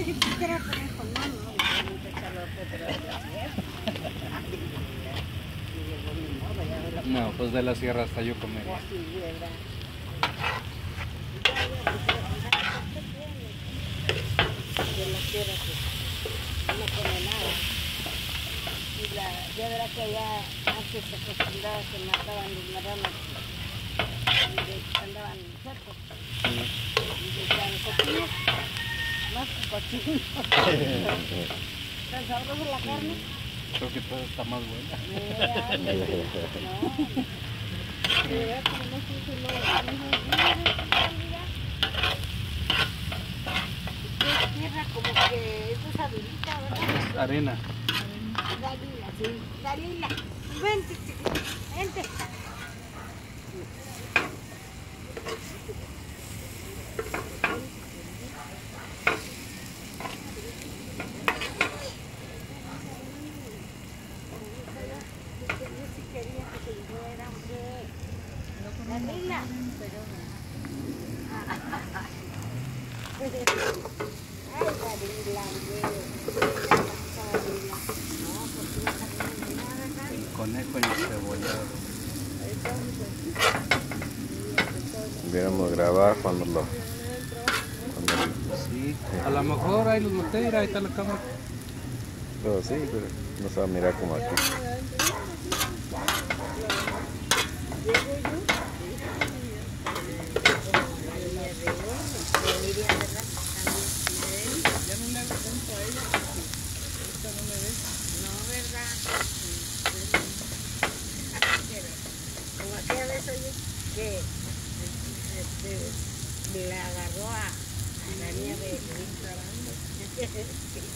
No, pues de la sierra hasta yo comería. De la sierra pues no come nada. Y ya verá que allá antes se acostumbraba que mataban las ranas y andaban cercos. Y decían cochinos, más cochinos. ¿Tan sabrosa la carne? Creo que todo está más buena. Tierra como que es durita, ¿verdad? Arena. Dalila, sí. Dalila, vente, chiquita, vente. Dalila. Ay, Dalila, El conejo y el cebollado. Debiéramos grabar cuando lo... Sí, a lo mejor ahí los noté, ahí está la cámara. Pero sí, pero no se va a mirar como aquí. Que la agarró a la niña de Instagram.